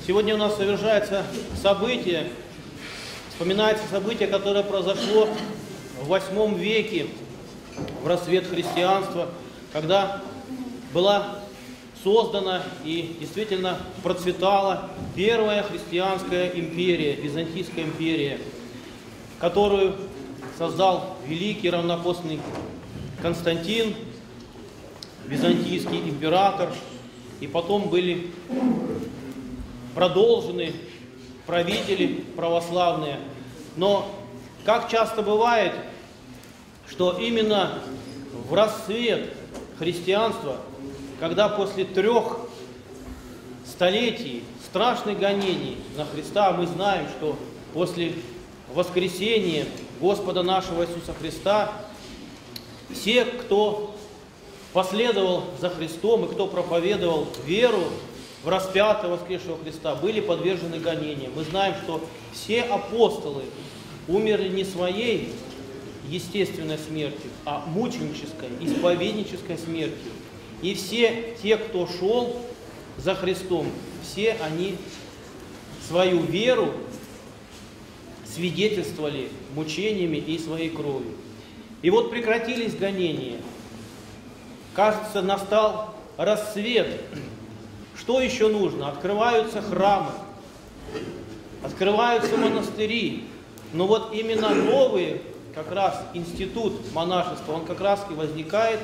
Сегодня у нас совершается событие, вспоминается событие, которое произошло в 8 веке, в расцвет христианства, когда была создана и действительно процветала первая христианская империя, Византийская империя, которую создал великий равнопостный Константин, византийский император, и потом были продолжены правители православные. Но, как часто бывает, что именно в расцвет христианства, когда после 3 столетий страшных гонений на Христа, мы знаем, что после воскресения Господа нашего Иисуса Христа все, кто последовал за Христом и кто проповедовал веру в распятого воскресшего Христа, были подвержены гонениям. Мы знаем, что все апостолы умерли не своей естественной смертью, а мученической, исповеднической смертью. И все те, кто шел за Христом, все они свою веру свидетельствовали мучениями и своей кровью. И вот прекратились гонения. Кажется, настал расцвет. Что еще нужно? Открываются храмы, открываются монастыри. Но вот именно новый как раз институт монашества, он как раз и возникает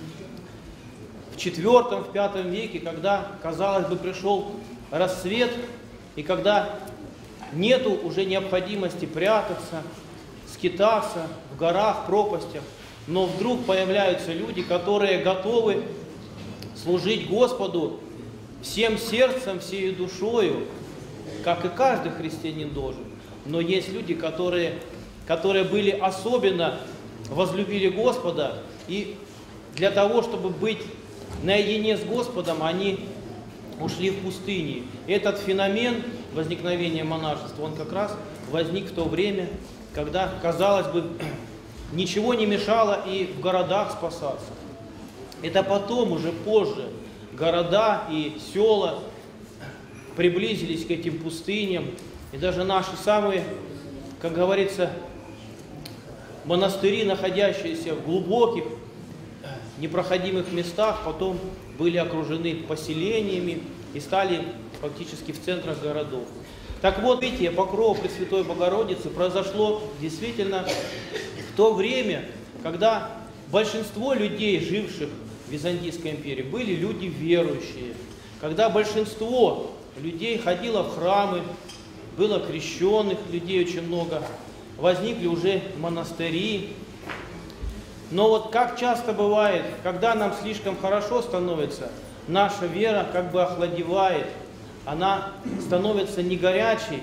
в IV-V веке, когда, казалось бы, пришел расцвет, и когда нету уже необходимости прятаться, скитаться в горах, пропастях, но вдруг появляются люди, которые готовы служить Господу всем сердцем, всей душою, как и каждый христианин должен. Но есть люди, которые были особенно возлюбили Господа, и для того, чтобы быть наедине с Господом, они ушли в пустыне. Этот феномен возникновения монашества, он как раз возник в то время, когда, казалось бы, ничего не мешало и в городах спасаться. Это потом, уже позже, города и села приблизились к этим пустыням, и даже наши самые, как говорится, монастыри, находящиеся в глубоких, непроходимых местах, потом были окружены поселениями и стали фактически в центрах городов. Так вот, видите, покрова Пресвятой Богородицы произошло действительно в то время, когда большинство людей, живших в Византийской империи, были люди верующие, когда большинство людей ходило в храмы, было крещенных людей очень много, возникли уже монастыри. Но вот как часто бывает, когда нам слишком хорошо становится, наша вера как бы охладевает, она становится не горячей,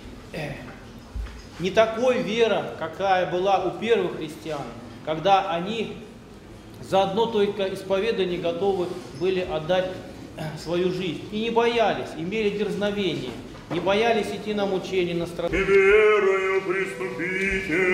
не такой вера, какая была у первых христиан, когда они за одно только исповедание готовы были отдать свою жизнь. И не боялись, имели дерзновение, не боялись идти на мучения, на страдания. Верою приступите.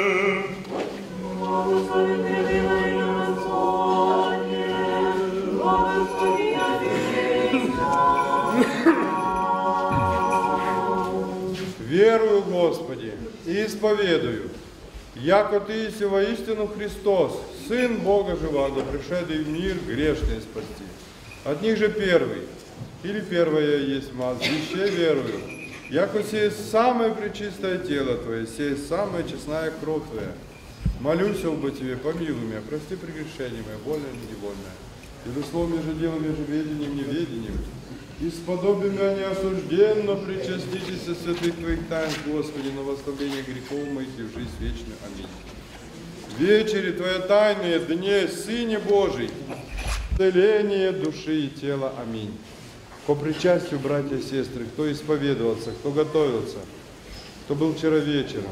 Верую, Господи, и исповедую, яко Ты еси воистину Христос, Сын Бога живаго, пришедший в мир грешный спасти. От них же первый, или первое есть маз, еще верую, яко сей самое пречистое тело Твое, сей самая честная кровь Твоя. Молюсь об Тебе, помилуй меня, прости прегрешения мои, вольное и невольное, и дословно же делом, ежеведением, неведением, и сподоби меня неосужденно причаститесь святых Твоих тайн, Господи, на восставление грехов моих и в жизнь вечную. Аминь. Вечери Твоя тайные дне, Сыне Божий, целение души и тела. Аминь. По причастию, братья и сестры, кто исповедовался, кто готовился, кто был вчера вечером.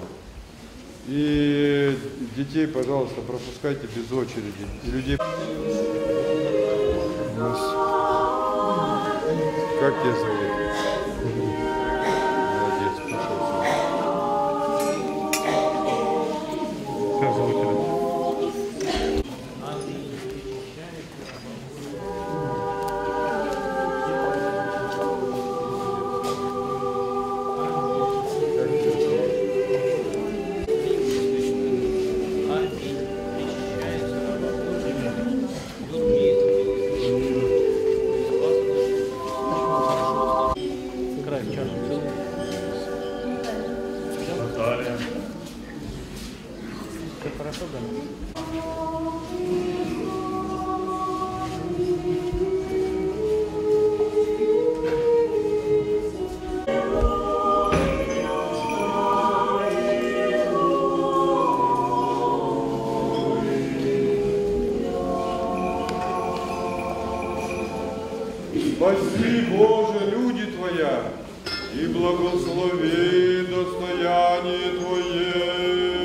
И детей, пожалуйста, пропускайте без очереди. И людей... Как тебя зовут? Молодец, пошел. Как зовут тебя? особенно. Спаси, Боже, люди Твоя, и благослови достояние Твое.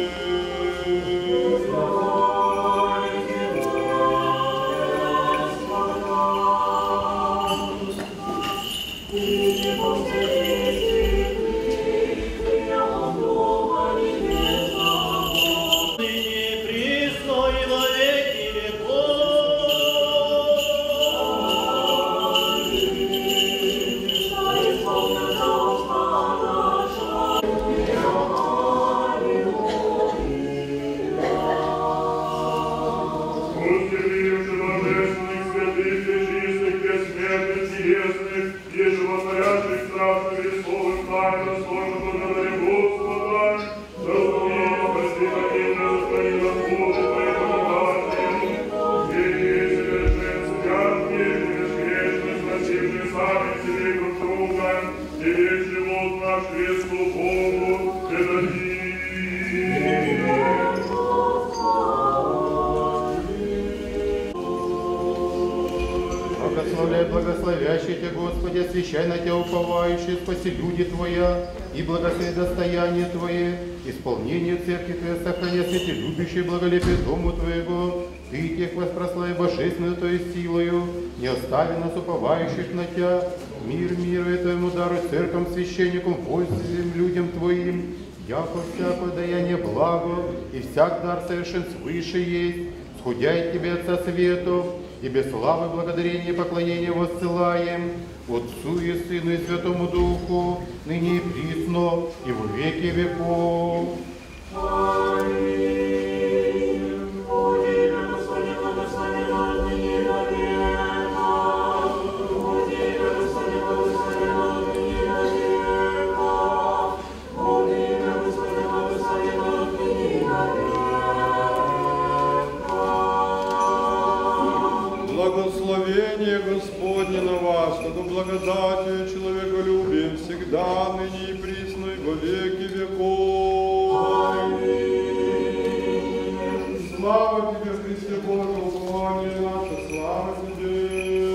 Благословляй, благословящий Тебя, Господи, освящай на Тебя уповающие, спаси люди Твоя, и благослови достояние Твое, исполнение церкви Твоей, сохраня святи любящие благолепие Дому Твоего, Ты тех воспрослави божественную Твою силою, не остави нас уповающих на Тебя, мир миру и Твоему дару, церквам, священникам, войским людям Твоим, яко всякое даяние благо, и всяк дар совершен свыше есть, сходя от Тебя, Отца Светов, и без славы, благодарения и поклонения воссылаем Отцу и Сыну и Святому Духу, ныне и присно, и во веки веков. Благословение Господне на вас, чтобы благодатью и человеколюбием всегда, ныне и присно, и во веки веков. Аминь. Слава Тебе, Христе Боже, упование наше, слава Тебе.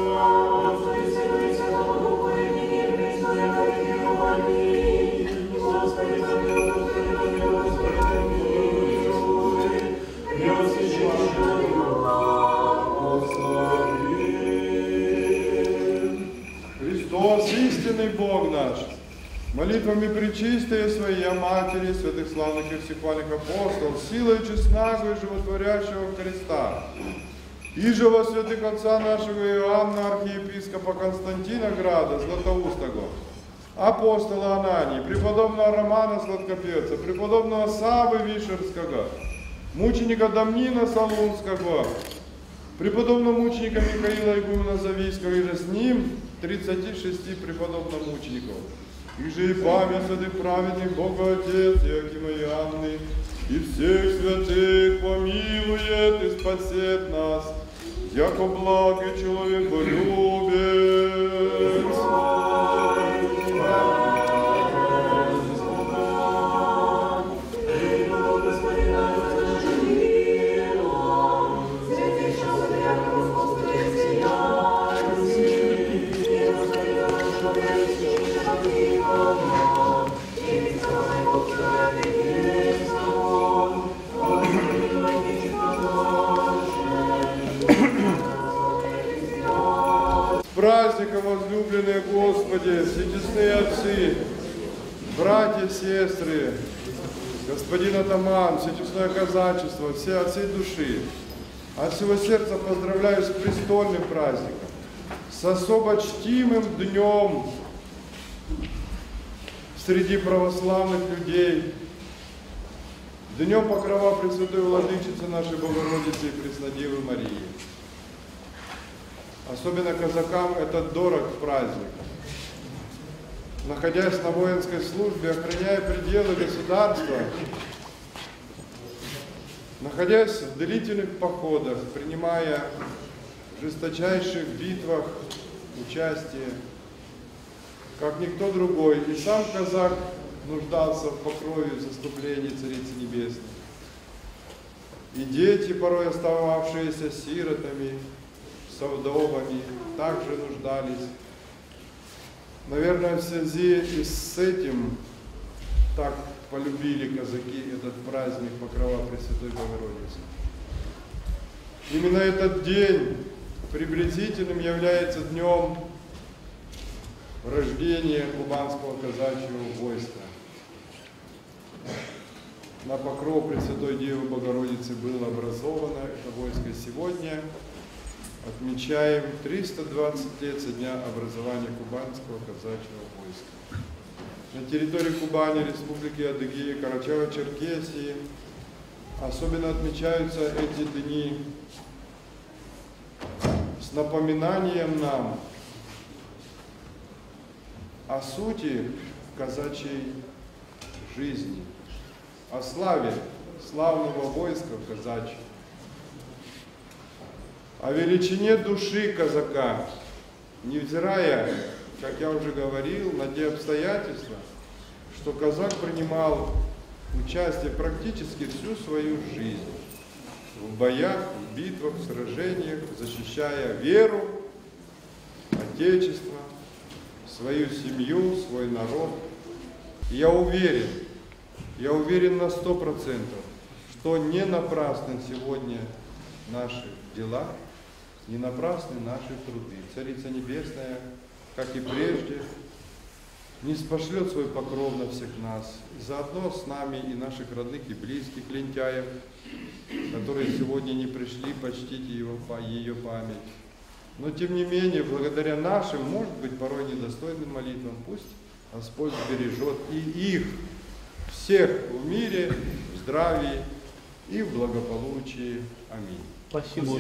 Христос, истинный Бог наш, молитвами пречистые Своей Матери, святых славных и всехвальных апостолов, силой честного и животворящего Христа, и же во святых отца нашего Иоанна, архиепископа Константина Града, Златоустого, апостола Анании, преподобного Романа Сладкопевца, преподобного Савы Вишерского, мученика Дамнина Солунского, преподобного мученика Михаила Игумена Завийского, и же с ним 36 преподобных мучеников. И же и память святых праведных Бога Отец Иоакима и Анны, и всех святых помилует и спасет нас, яко благ и человеколюбец. Праздником, возлюбленные Господи, всечестные отцы, братья, сестры, господин атаман, всечестное казачество, все отцы души, от всего сердца поздравляю с престольным праздником, с особо чтимым днем среди православных людей, днем Покрова Пресвятой Владычицы нашей Богородицы и Преснодевы Марии. Особенно казакам это дорог праздник. Находясь на воинской службе, охраняя пределы государства, Находясь в длительных походах, принимая в жесточайших битвах участие, как никто другой, и сам казак нуждался в покрове и заступлении Царицы Небесной. И дети, порой остававшиеся сиротами, вдовами, также нуждались. Наверное, в связи и с этим так полюбили казаки этот праздник Покрова Пресвятой Богородицы. Именно этот день приблизительным является днем рождения кубанского казачьего войска. На покров Пресвятой Девы Богородицы было образовано это войско. Сегодня отмечаем 320 лет со дня образования кубанского казачьего войска. На территории Кубани, Республики Адыгея, Карачаево-Черкесии особенно отмечаются эти дни с напоминанием нам о сути казачьей жизни, о славе славного войска казачьего, о величине души казака, невзирая, как я уже говорил, на те обстоятельства, что казак принимал участие практически всю свою жизнь в боях, в битвах, в сражениях, защищая веру, отечество, свою семью, свой народ. И я уверен на 100%, что не напрасны сегодня наши дела, не напрасны наши труды. Царица Небесная, как и прежде, не спошлет свой покров на всех нас, заодно с нами и наших родных и близких лентяев, которые сегодня не пришли почтить ее память. Но тем не менее, благодаря нашим, может быть, порой недостойным молитвам, пусть Господь бережет и их, всех в мире, в здравии и в благополучии. Аминь. Спасибо.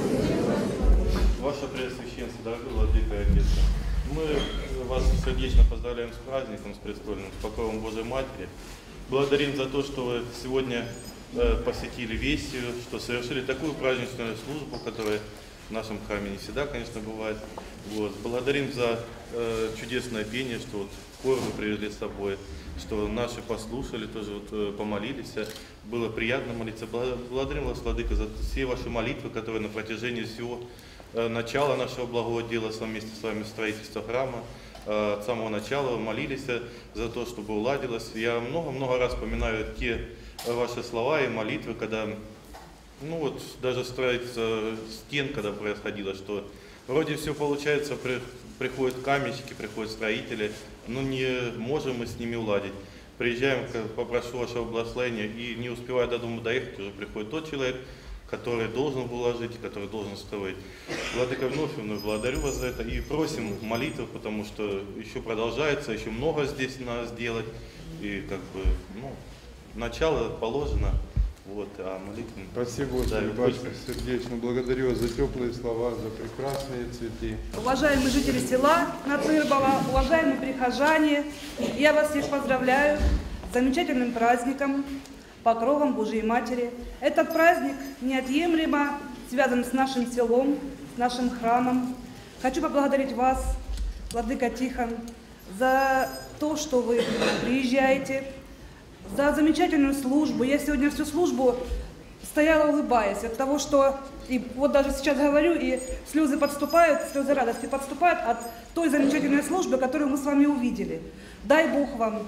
Ваше Преосвященство, дорогой Владыка и Отец, мы вас сердечно поздравляем с праздником, с престольным, с покровом Божией Матери. Благодарим за то, что вы сегодня посетили Вестию, что совершили такую праздничную службу, которая в нашем храме не всегда, конечно, бывает. Вот. Благодарим за чудесное пение, что вот хор вы привезли с собой, что наши послушали, тоже вот, помолились. Было приятно молиться. Благодарим вас, Владыка, за все ваши молитвы, которые на протяжении всего начала нашего благого дела вместе с вами строительства храма, от самого начала вы молились за то, чтобы уладилось. Я много-много раз вспоминаю те ваши слова и молитвы, когда, ну вот, даже строительство стен, когда происходило, что вроде все получается, приходят каменщики, приходят строители, но не можем мы с ними уладить. Приезжаем, попрошу вашего благословения, и не успевая до дома доехать, уже приходит тот человек, который должен вложить, который должен строить. Владыка, вновь благодарю вас за это и просим молитвы, потому что еще продолжается, еще много здесь надо сделать, и как бы, ну, начало положено. Вот, а молитвы... Спасибо, Господи, да, батюшка, сердечно благодарю за теплые слова, за прекрасные цветы. Уважаемые жители села Натырбово, уважаемые прихожане, я вас всех поздравляю с замечательным праздником, Покровом Божией Матери. Этот праздник неотъемлемо связан с нашим селом, с нашим храмом. Хочу поблагодарить вас, Владыка Тихон, за то, что вы приезжаете, за замечательную службу. Я сегодня всю службу стояла, улыбаясь от того, что, и вот даже сейчас говорю, и слезы подступают, слезы радости подступают от той замечательной службы, которую мы с вами увидели. Дай Бог вам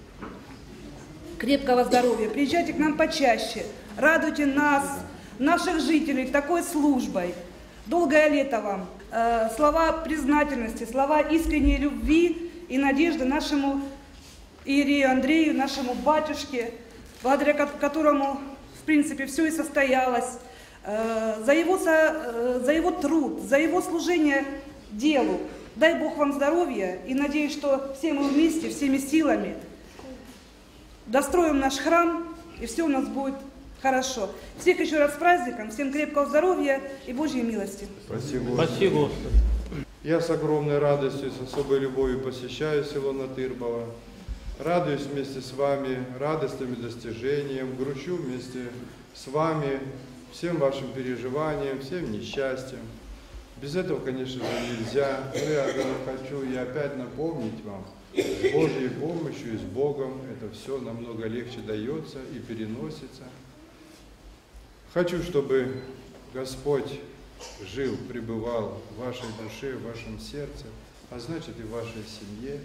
крепкого здоровья, приезжайте к нам почаще, радуйте нас, наших жителей такой службой. Долгое лето вам. Слова признательности, слова искренней любви и надежды нашему иерею Андрею, нашему батюшке, благодаря которому, в принципе, все и состоялось, за его труд, за его служение делу. Дай Бог вам здоровья и надеюсь, что все мы вместе, всеми силами достроим наш храм, и все у нас будет хорошо. Всех еще раз с праздником, всем крепкого здоровья и Божьей милости. Спасибо. Спасибо, Господи. Я с огромной радостью, с особой любовью посещаю село Натырбово. радуюсь вместе с вами радостными достижениями, грущу вместе с вами всем вашим переживаниям, всем несчастьям. Без этого, конечно же, нельзя. Но я хочу и опять напомнить вам, с Божьей помощью и с Богом это все намного легче дается и переносится. Хочу, чтобы Господь жил, пребывал в вашей душе, в вашем сердце, а значит и в вашей семье.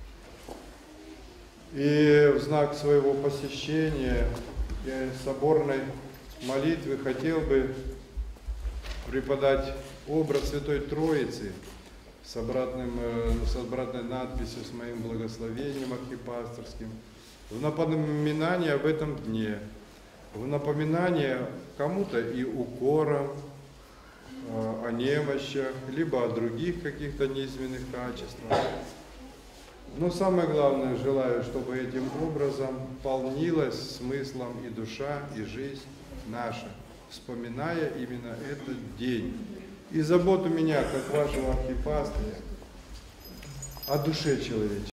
И в знак своего посещения соборной молитвы хотел бы преподать образ Святой Троицы с обратной надписью, с моим благословением архипасторским, в напоминание об этом дне, в напоминание кому-то и укором, о немощах, либо о других каких-то низменных качествах. Но самое главное, желаю, чтобы этим образом полнилась смыслом и душа, и жизнь наша, вспоминая именно этот день. И заботу меня, как вашего архипастыря, о душе человеческой.